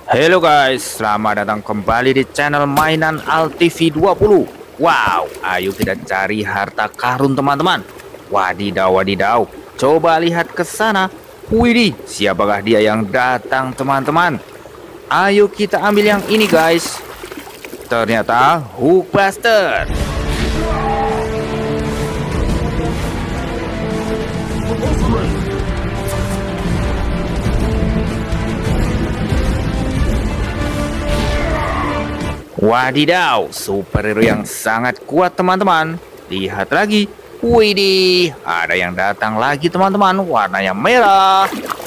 Halo guys, selamat datang kembali di channel mainan AlTV 20. Wow, ayo kita cari harta karun teman-teman. Wadidaw, wadidaw. Coba lihat ke sana. Widih, siapakah dia yang datang teman-teman? Ayo kita ambil yang ini guys. Ternyata Hulkbuster. Wadidaw, superhero yang sangat kuat teman-teman. Lihat lagi. Widih, ada yang datang lagi teman-teman. Warnanya merah.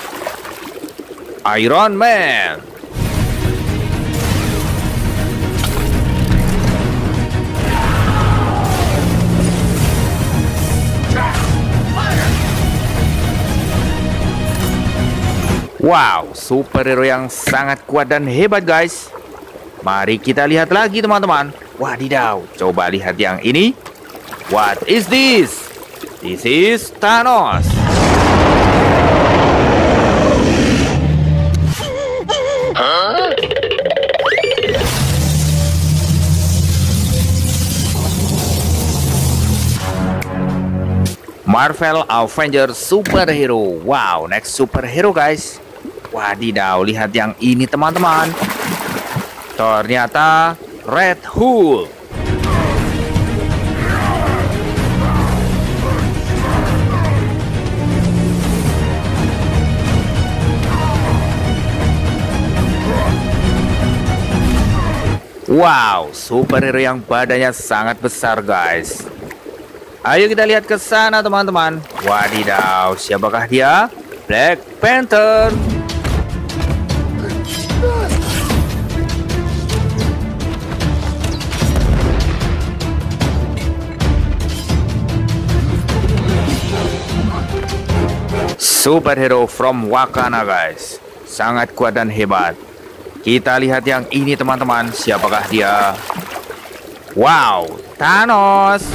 Iron Man. Wow, superhero yang sangat kuat dan hebat guys. Mari kita lihat lagi teman-teman. Wadidaw, coba lihat yang ini. What is this? This is Thanos. Marvel Avengers superhero. Wow, next superhero guys. Wadidaw, lihat yang ini teman-teman. Ternyata Red Hulk. Wow, superhero yang badannya sangat besar guys. Ayo kita lihat ke sana teman-teman. Wadidaw, siapakah dia? Black Panther. Superhero from Wakanda guys. Sangat kuat dan hebat. Kita lihat yang ini teman-teman. Siapakah dia? Wow, Thanos.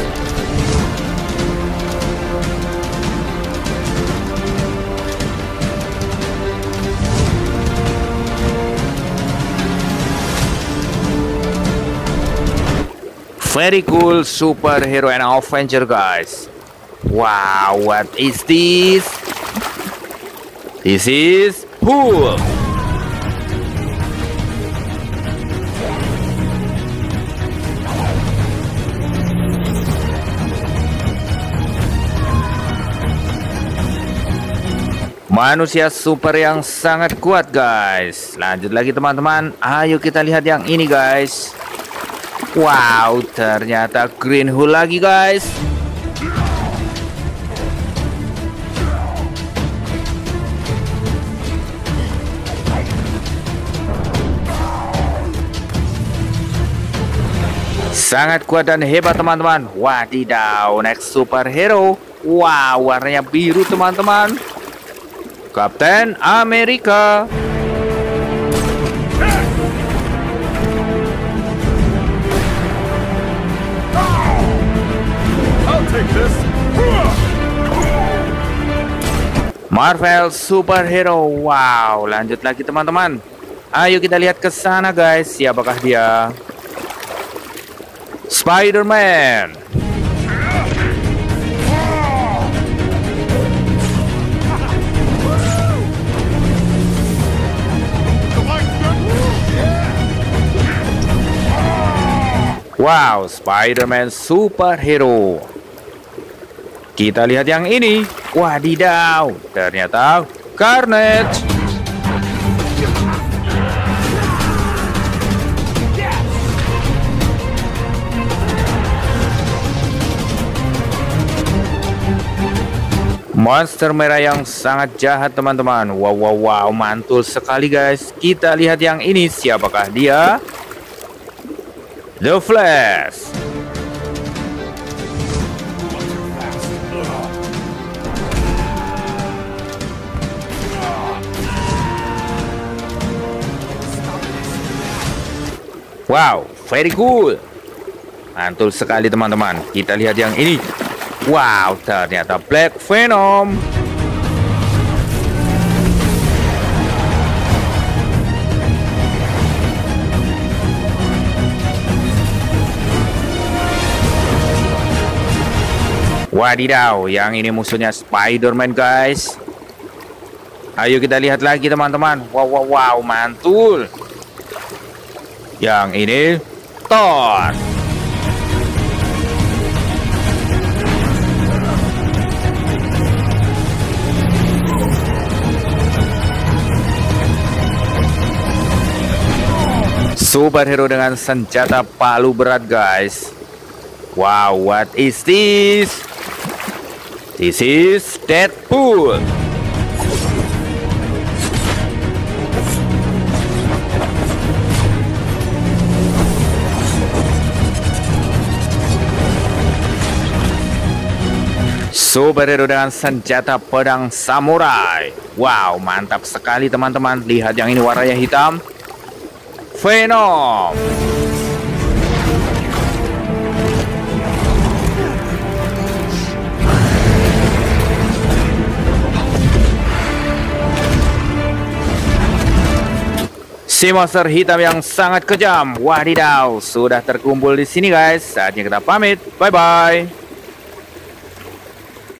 Very cool superhero and Avenger guys. Wow, what is this? This is Hulk. Manusia super yang sangat kuat guys. Lanjut lagi teman-teman. Ayo kita lihat yang ini guys. Wow, ternyata Green Hulk lagi guys. Sangat kuat dan hebat teman-teman. Wadidaw, next superhero. Wow, warnanya biru teman-teman. Captain America. I'll take this. Marvel superhero. Wow, lanjut lagi teman-teman. Ayo kita lihat ke sana guys. Siapakah dia? Spider-Man. Wow, Spider-Man superhero. Kita lihat yang ini. Wadidaw, ternyata Carnage. Monster merah yang sangat jahat teman-teman. Wow, wow, wow, mantul sekali guys. Kita lihat yang ini. Siapakah dia? The Flash. Wow, very cool. Mantul sekali teman-teman. Kita lihat yang ini. Wow, ternyata Black Venom. Wadidaw, yang ini musuhnya Spider-Man guys. Ayo kita lihat lagi teman-teman. Wow, wow, wow, mantul. Yang ini Thor. Superhero dengan senjata palu berat guys. Wow, what is this? This is Deadpool. Superhero dengan senjata pedang samurai. Wow, mantap sekali teman-teman. Lihat yang ini warnanya hitam. Venom. Si monster hitam yang sangat kejam. Wadidaw, sudah terkumpul di sini guys. Saatnya kita pamit. Bye bye.